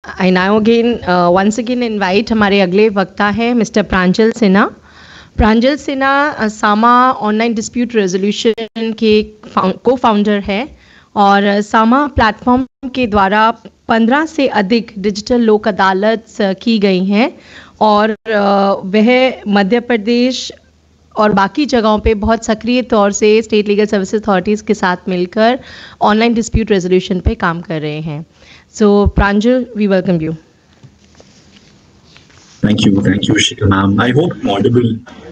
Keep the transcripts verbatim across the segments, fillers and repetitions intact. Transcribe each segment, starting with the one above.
I now again uh, once again invite हमारे अगले वक्ता हैं mister Pranjal Sinha. Pranjal Sinha Sama online dispute resolution के को फाउंडर है और सामा प्लेटफॉर्म के द्वारा पंद्रह से अधिक डिजिटल लोक अदालत की गई हैं और वह मध्य प्रदेश और बाकी जगहों पे बहुत सक्रिय तौर से स्टेट लीगल सर्विसेज अथॉरिटीज़ के साथ मिलकर ऑनलाइन डिस्प्यूट रेजोल्यूशन पे काम कर रहे हैं। So, Pranjal, we welcome you. Thank you. Thank you, Shikha ma'am. I hope I'm audible.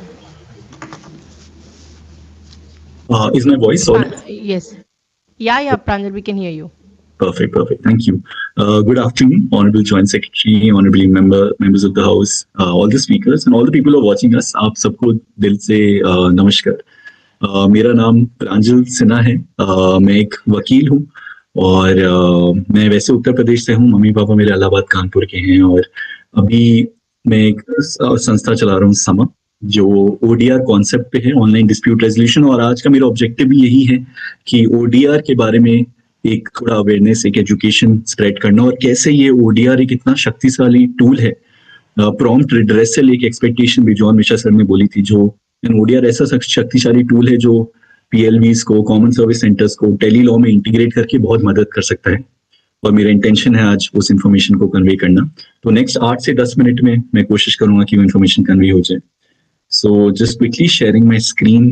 Uh, is my voice audible? Uh, yes. Yeah, yeah, Pranjal, we can hear you. Perfect, perfect. Thank you. Uh, good afternoon, Honorable Joint Secretary, Honorable member, members of the House, uh, all the speakers and all the people who are watching us. आप सबको दिल से uh, नमस्कार. Uh, मेरा नाम प्रांजल सिन्हा है. Uh, मैं एक वकील हूँ. और uh, मैं वैसे उत्तर प्रदेश से हूँ, मम्मी पापा मेरे इलाहाबाद कानपुर के हैं और अभी मैं एक संस्था चला रहा हूँ समा, जो ओडीआर कॉन्सेप्ट पे है, ऑनलाइन डिस्प्यूट रेजोल्यूशन। और आज का मेरा ऑब्जेक्टिव भी यही है कि ओडीआर के बारे में एक थोड़ा अवेयरनेस, एक एजुकेशन स्प्रेड करना और कैसे ये ओडीआर एक इतना शक्तिशाली टूल है। प्रॉम्प्ट रिड्रेसल एक एक्सपेक्टेशन भी जॉन मिश्रा सर ने बोली थी, जो ओडीआर ऐसा शक्तिशाली टूल है जो पीएलवीज को, कॉमन सर्विस सेंटर्स को टेली लॉ में इंटीग्रेट करके बहुत मदद कर सकता है और मेरा इंटेंशन है आज उस इन्फॉर्मेशन को कन्वे करना। तो नेक्स्ट आठ से दस मिनट में मैं कोशिश करूंगा कि वो इन्फॉर्मेशन कन्वे हो जाए। So just quickly sharing my screen.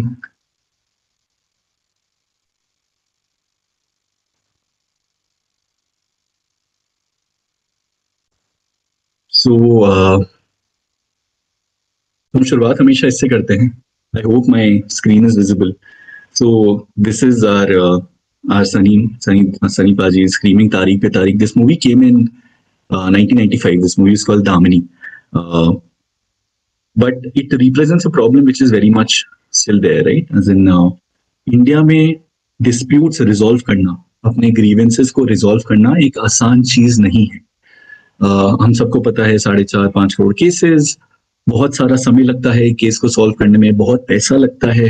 So हम शुरुआत हमेशा इससे करते हैं। I hope my screen is visible. So this is our uh, our Sunny Sunny Sunny Paji screaming Tariq pe Tariq. This movie came in uh, nineteen ninety-five. This movie is called Damini, uh, but it represents a problem which is very much still there, right? As in uh, India में disputes resolve करना, अपने grievances को resolve करना एक आसान चीज नहीं है। uh, हम सबको पता है साढ़े चार पाँच करोड़ केसेस, बहुत सारा समय लगता है केस को सॉल्व करने में, बहुत पैसा लगता है।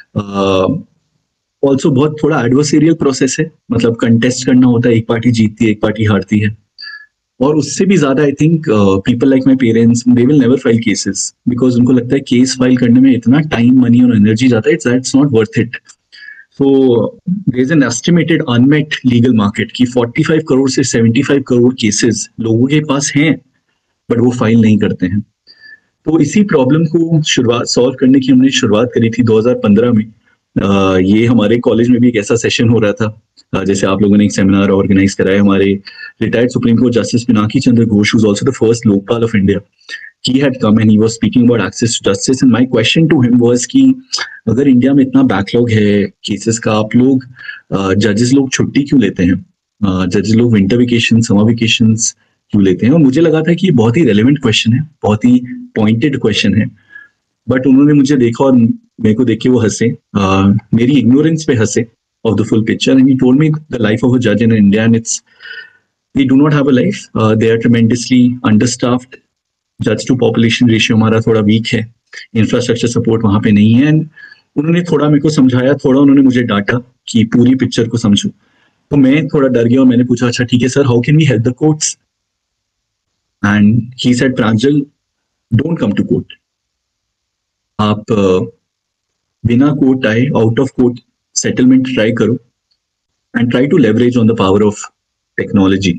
ऑल्सो uh, बहुत थोड़ा एडवर्सेरियल प्रोसेस है, मतलब कंटेस्ट करना होता है, एक पार्टी जीतती है एक पार्टी हारती है। और उससे भी ज्यादा I think people like my parents, they will never file cases because उनको लगता है केस फाइल करने में इतना टाइम, मनी और एनर्जी जाता है, it's that's not worth it. So there is an estimated unmet legal market की पैंतालीस करोड़ से पचहत्तर करोड़ केसेस लोगों के पास हैं बट वो फाइल नहीं करते हैं। तो इसी प्रॉब्लम को शुरुआत सॉल्व करने की हमने शुरुआत करी थी दो हज़ार पंद्रह में। आ, ये हमारे कॉलेज में भी एक ऐसा सेशन हो रहा था, आ, जैसे आप लोगों ने एक सेमिनार ऑर्गेनाइज कराया। हमारे retired supreme court justice Pinaki Chandra Ghosh, who's also the first Lokpal of India, he had come and he was speaking about access to justice and my question to him was कि अगर इंडिया में इतना बैकलॉग है cases का, आप लोग जजेस लोग छुट्टी क्यों लेते हैं, जजेस लोग विंटर वेकेशन, समर वेकेशन क्यों लेते हैं? और मुझे लगा था कि ये बहुत ही रेलेवेंट क्वेश्चन है, बहुत ही पॉइंटेड क्वेश्चन है। बट उन्होंने मुझे देखा और मेरे को देख के वो हंसे, uh, मेरी इग्नोरेंस पे हंसे of the full picture and he told me the life of a जज in India and it's they do not have a life, they are tremendously अंडरस्टाफ्ड, जज टू पॉपुलेशन रेशियो हमारा थोड़ा वीक है, infrastructure support वहां पे नहीं है। And उन्होंने थोड़ा मेरे को समझाया, थोड़ा उन्होंने मुझे डांटा कि पूरी पिक्चर को समझो। तो मैं थोड़ा डर गया और मैंने पूछा, अच्छा ठीक है sir, how can we help the courts? And he said, Pranjal, don't come to court. आप बिना कोर्ट आए out of court settlement try करो and try to leverage on the power of technology.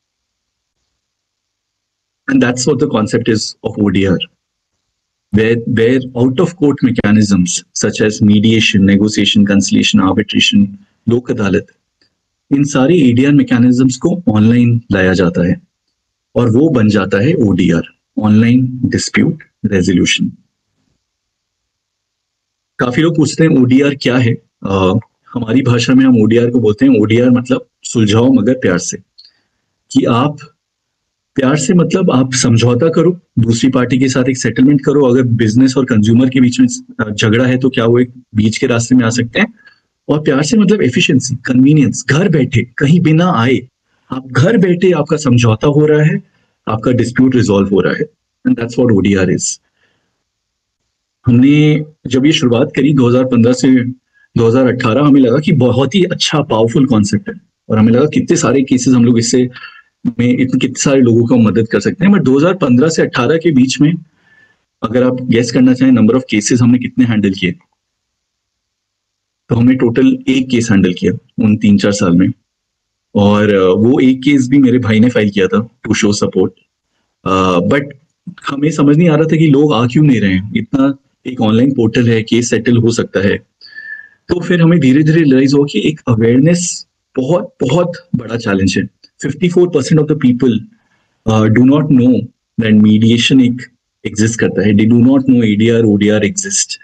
And that's what the concept is of ODR, where where out of court mechanisms such as mediation, negotiation, conciliation, arbitration, लोक अदालत, इन सारी ADR mechanisms को online लाया जाता है और वो बन जाता है ओडीआर, ऑनलाइन डिस्प्यूट रेजोल्यूशन। काफी लोग पूछते हैं ओडीआर क्या है। आ, हमारी भाषा में हम ओडीआर को बोलते हैं, ओडीआर मतलब सुलझाओ मगर प्यार से, कि आप प्यार से मतलब आप समझौता करो, दूसरी पार्टी के साथ एक सेटलमेंट करो। अगर बिजनेस और कंज्यूमर के बीच में झगड़ा है तो क्या वो एक बीच के रास्ते में आ सकते हैं। और प्यार से मतलब एफिशिएंसी, कन्वीनियंस, घर बैठे कहीं बिना आए, आप घर बैठे आपका समझौता हो रहा है, आपका डिस्प्यूट रिजॉल्व हो रहा है, and that's what ODR is. हमने जब ये शुरुआत करी दो हज़ार पंद्रह से दो हज़ार अठारह, हमें लगा कि बहुत ही अच्छा पावरफुल कॉन्सेप्ट है और हमें लगा कितने सारे केसेस हम लोग इससे में इतने कितने सारे लोगों को मदद कर सकते हैं। बट दो हज़ार पंद्रह से अठारह के बीच में अगर आप गेस करना चाहें नंबर ऑफ केसेस हमने कितने हैंडल किए, तो हमने टोटल एक केस हैंडल किया उन तीन चार साल में, और वो एक केस भी मेरे भाई ने फाइल किया था टू शो सपोर्ट। बट हमें समझ नहीं आ रहा था कि लोग आ क्यों नहीं रहे हैं, इतना एक ऑनलाइन पोर्टल है, केस सेटल हो सकता है। तो फिर हमें धीरे धीरे रियलाइज हुआ कि एक अवेयरनेस बहुत बहुत बड़ा चैलेंज है। Fifty four percent of the people do not know that mediation एक एग्जिस्ट करता है, they do not know ADR ODR exist.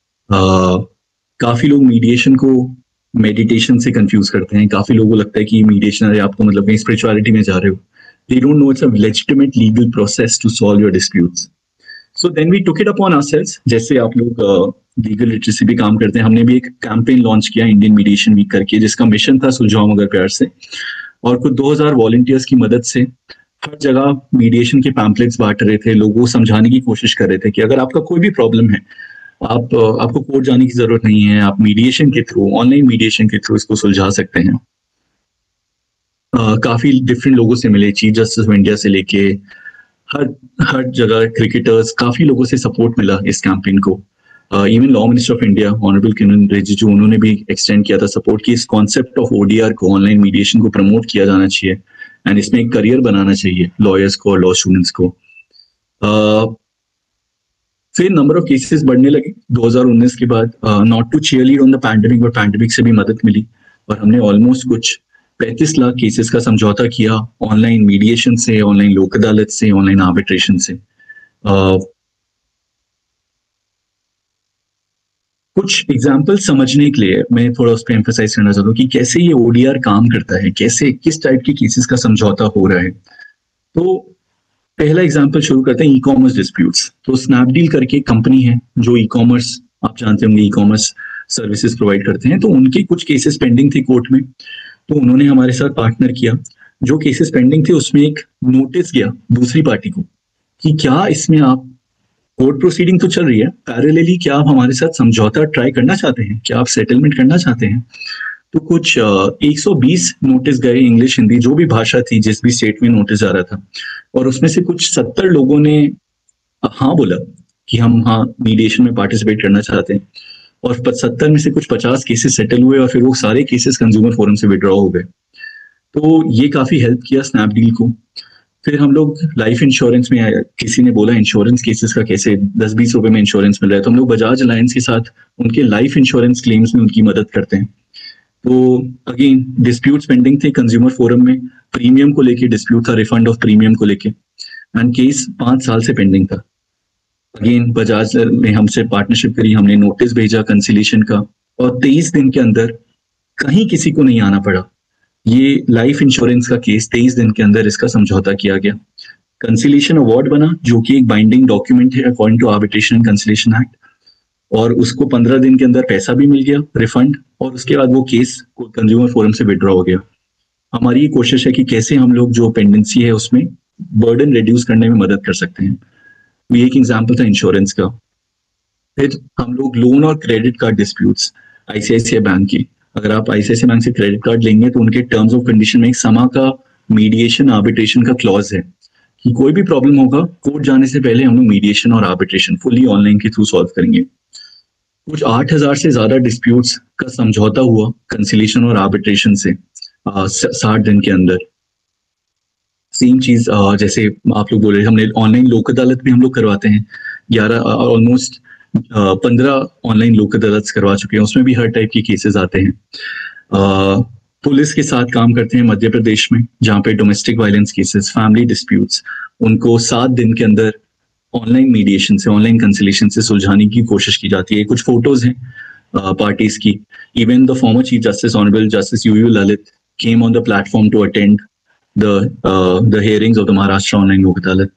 काफी लोग मीडिएशन को मेडिटेशन से कंफ्यूज करते हैं, काफी लोगों को लगता है कि मीडिएशन, अरे आप तो मतलब कहीं स्पिरिचुअलिटी में जा रहे हो। They don't know it's a legitimate legal process to solve your disputes. So then we took it upon ourselves, जैसे आप लोग लीगल लिटरेसी भी काम करते हैं, हमने भी एक कैंपेन लॉन्च किया इंडियन मीडिएशन वीक करके, जिसका मिशन था सुलझाओ मगर प्यार से, और कुछ दो हज़ार वॉलंटियर्स की मदद से हर जगह मीडिएशन के पैम्पलेट्स बांट रहे थे, लोगों को समझाने की कोशिश कर रहे थे कि अगर आपका कोई भी प्रॉब्लम है, आप आपको कोर्ट जाने की जरूरत नहीं है, आप मीडिएशन के थ्रू, ऑनलाइन मीडिएशन के थ्रू इसको सुलझा सकते हैं। uh, काफी डिफरेंट लोगों से मिले, चीफ जस्टिस ऑफ इंडिया से लेके हर हर जगह, क्रिकेटर्स, काफी लोगों से सपोर्ट मिला इस कैंपेन को। Even law minister of India honourable Kiran Rijiju, उन्होंने भी एक्सटेंड किया था सपोर्ट की इस कॉन्सेप्ट ऑफ ओडीआर को, ऑनलाइन मीडिएशन को प्रमोट किया जाना चाहिए एंड इसमें एक करियर बनाना चाहिए लॉयर्स को और लॉ स्टूडेंट्स को। uh, फिर नंबर ऑफ केसेस बढ़ने लगे दो हज़ार उन्नीस के बाद, not to cheerlead on the pandemic, but pandemic से भी मदद मिली और हमने ऑलमोस्ट कुछ पैंतीस लाख केसेस का समझौता किया ऑनलाइन मीडिएशन से, ऑनलाइन लोक अदालत से, ऑनलाइन आर्बिट्रेशन से। uh, कुछ एग्जाम्पल समझने के लिए मैं थोड़ा उस पर एम्फेसाइज करना चाहता हूँ कि कैसे ये ओडीआर काम करता है, कैसे किस टाइप के केसेस का समझौता हो रहा है। तो पहला एग्जांपल शुरू करते हैं ई कॉमर्स डिस्प्यूट्स। तो स्नैपडील करके कंपनी है जो ई कॉमर्स, आप जानते होंगे, ई कॉमर्स सर्विसेज प्रोवाइड करते हैं। तो उनके कुछ केसेस पेंडिंग थे कोर्ट में, तो उन्होंने हमारे साथ पार्टनर किया। जो केसेस पेंडिंग थे उसमें एक नोटिस गया दूसरी पार्टी को कि क्या इसमें आप, कोर्ट प्रोसीडिंग तो चल रही है, पैरेलली क्या आप हमारे साथ समझौता ट्राई करना चाहते हैं, क्या आप सेटलमेंट करना चाहते हैं। तो कुछ एक सौ बीस नोटिस गए, इंग्लिश हिंदी जो भी भाषा थी, जिस भी स्टेट में नोटिस आ रहा था, और उसमें से कुछ सत्तर लोगों ने हाँ बोला कि हम हाँ मीडिएशन में पार्टिसिपेट करना चाहते हैं, और सत्तर में से कुछ पचास केसेस सेटल हुए और फिर वो सारे केसेस कंज्यूमर फोरम से विड्रॉ हो गए। तो ये काफी हेल्प किया स्नैपडील को। फिर हम लोग लाइफ इंश्योरेंस में आए, किसी ने बोला इंश्योरेंस केसेस का कैसे दस बीस रुपए में इंश्योरेंस मिल रहा है, तो हम लोग बजाज अलायंस के साथ उनके लाइफ इंश्योरेंस क्लेम्स में उनकी मदद करते हैं। तो अगेन डिस्प्यूट्स पेंडिंग थे कंज्यूमर फोरम में, प्रीमियम को लेके डिस्प्यूट था, रिफंड ऑफ प्रीमियम को लेके, एंड केस पांच साल से पेंडिंग था। अगेन बजाज ने हमसे पार्टनरशिप करी, हमने नोटिस भेजा कंसिलेशन का, और तेईस दिन के अंदर कहीं किसी को नहीं आना पड़ा। ये लाइफ इंश्योरेंस का केस तेईस दिन के अंदर इसका समझौता किया गया, कंसिलेशन अवार्ड बना जो कि एक बाइंडिंग डॉक्यूमेंट है according to arbitration and conciliation act, और उसको पंद्रह दिन के अंदर पैसा भी मिल गया रिफंड, और उसके बाद वो केस कंज्यूमर फोरम से विड्रॉ हो गया। हमारी ये कोशिश है कि कैसे हम लोग जो पेंडेंसी है उसमें बर्डन रिड्यूस करने में मदद कर सकते हैं। ये एक एग्जांपल था इंश्योरेंस का। फिर हम लोग लोन और credit card disputes, ICICI bank की, अगर आप आईसीआईसीआई बैंक से क्रेडिट कार्ड लेंगे तो उनके टर्म्स ऑफ कंडीशन में एक समा का मीडिएशन आर्बिट्रेशन का क्लॉज है कि कोई भी प्रॉब्लम होगा कोर्ट जाने से पहले हम लोग मीडिएशन और आर्बिट्रेशन फुली ऑनलाइन के थ्रू सॉल्व करेंगे। कुछ आठ हजार से ज्यादा डिस्प्यूट्स का समझौता हुआ कंसिलेशन और आर्बिट्रेशन से साठ दिन के अंदर। सेम चीज जैसे आप लोग बोल रहे, हमने ऑनलाइन लोक अदालत भी हम लोग करवाते हैं, ग्यारह ऑलमोस्ट पंद्रह ऑनलाइन लोक अदालत करवा चुके हैं, उसमें भी हर टाइप की केसेस आते हैं। uh, पुलिस के साथ काम करते हैं मध्य प्रदेश में, जहाँ पे domestic violence cases, family disputes, उनको सात दिन के अंदर ऑनलाइन मीडिएशन से, ऑनलाइन कंसिलेशन से सुलझाने की कोशिश की जाती है। कुछ फोटोज हैं पार्टीज uh, की। Even the former chief justice honourable justice U U Lalit came on the platform to attend the uh, the hearings of the Maharashtra Online Lok Adalat।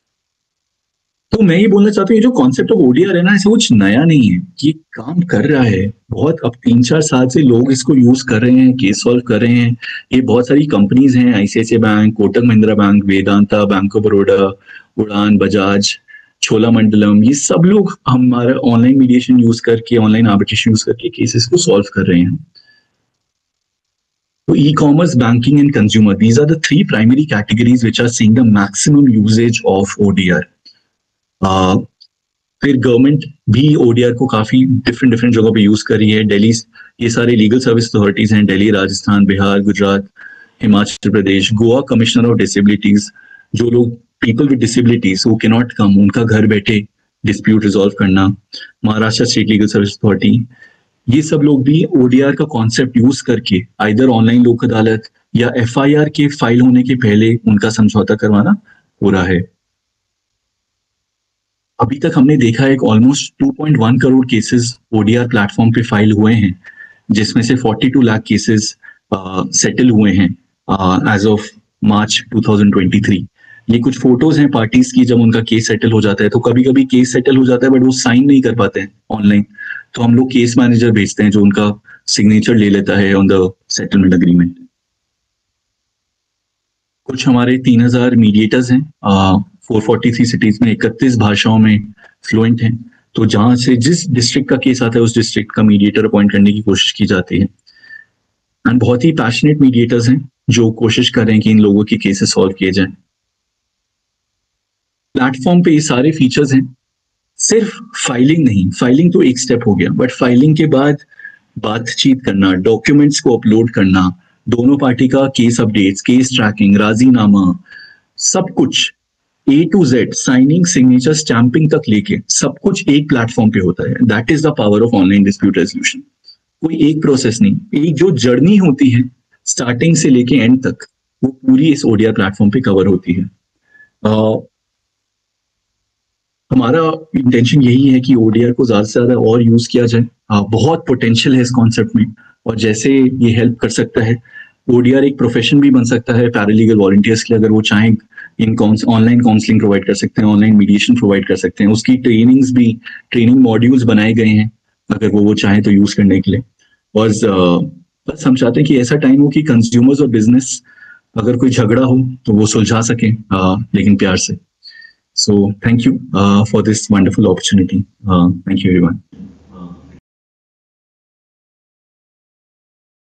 तो मैं ये बोलना चाहता हूँ, ये जो कॉन्सेप्ट ऑफ ओडीआर है ना, ऐसा कुछ नया नहीं है, ये काम कर रहा है बहुत, अब तीन चार साल से लोग इसको यूज कर रहे हैं, केस सॉल्व कर रहे हैं। ये बहुत सारी कंपनीज हैं, ICICI bank, Kotak Mahindra bank, Vedanta, bank of Baroda, Udaan, Bajaj, Cholamandalam, ये सब लोग हमारा ऑनलाइन मीडिएशन यूज करके, ऑनलाइन आर्बिट्रेशन यूज करके केसेस को सॉल्व कर रहे हैं। So e-commerce, banking and consumer, these are the three primary categories which are seeing the maximum usage of O D R. Uh, फिर गवर्नमेंट भी ODR को काफी डिफरेंट डिफरेंट जगहों पे यूज कर रही है. दिल्ली, ये सारे लीगल सर्विस अथॉरिटीज हैं, Delhi, Rajasthan, Bihar, Gujarat, Himachal Pradesh, Goa commissioner of disabilities, जो लोग पीपल विद डिसेबिलिटीज वो कैन नॉट कम, उनका घर बैठे डिस्प्यूट रिजॉल्व करना, Maharashtra state legal service authority, ये सब लोग भी ओडीआर का कॉन्सेप्ट यूज करके आइदर ऑनलाइन लोक अदालत या एफआईआर के फाइल होने के पहले उनका समझौता करवाना हो रहा है. अभी तक हमने देखा है almost two point one crore cases ODR platform पे फाइल हुए हैं, जिसमें से बयालीस लाख केसेस सेटल हुए हैं as of March two thousand twenty three. ये कुछ फोटोज हैं पार्टीज की जब उनका केस सेटल हो जाता है. तो कभी कभी केस सेटल हो जाता है बट वो साइन नहीं कर पाते हैं ऑनलाइन, तो हम लोग केस मैनेजर भेजते हैं जो उनका सिग्नेचर ले लेता है ऑन द सेटलमेंट अग्रीमेंट. कुछ हमारे तीन हजार मीडिएटर्स हैं, फोर फोर्टी थ्री सिटीज में इकतीस भाषाओं में फ्लुएंट हैं. तो जहां से जिस डिस्ट्रिक्ट का केस आता है उस डिस्ट्रिक्ट का मीडिएटर अपॉइंट करने की कोशिश की जाती है. एंड बहुत ही पैशनेट मीडिएटर्स हैं जो कोशिश कर रहे हैं कि इन लोगों के केसेस सॉल्व किए जाएं. प्लेटफॉर्म पे ये सारे फीचर्स हैं. सिर्फ फाइलिंग नहीं, फाइलिंग तो एक स्टेप हो गया, बट फाइलिंग के बाद बातचीत करना, डॉक्यूमेंट्स को अपलोड करना, दोनों पार्टी का केस अपडेट्स, केस ट्रैकिंग, राजीनामा, सब कुछ A to Z, signing, signature, stamping तक लेके सब कुछ एक प्लेटफॉर्म पे होता है. That is the power of online dispute resolution. कोई एक प्रोसेस नहीं, एक जो जर्नी होती है स्टार्टिंग से लेके एंड तक, वो पूरी इस ओडीआर प्लेटफॉर्म पे कवर होती है. uh, हमारा इंटेंशन यही है कि ओडीआर को ज्यादा से ज्यादा और यूज किया जाए. uh, बहुत पोटेंशियल है इस कॉन्सेप्ट में, और जैसे ये हेल्प कर सकता है, ओडीआर एक प्रोफेशन भी बन सकता है पैरालीगल वॉलंटियर्स के लिए. अगर वो चाहें इन ऑनलाइन काउंसलिंग प्रोवाइड कर सकते हैं, ऑनलाइन मीडिएशन प्रोवाइड कर सकते हैं. उसकी ट्रेनिंग्स भी, ट्रेनिंग मॉड्यूल्स बनाए गए हैं अगर वो वो चाहें तो यूज करने के लिए. और बस हम चाहते हैं कि ऐसा टाइम हो कि कंज्यूमर्स और बिजनेस अगर कोई झगड़ा हो तो वो सुलझा सकें, लेकिन प्यार से. So thank you uh, for this wonderful opportunity. Uh, thank you everyone.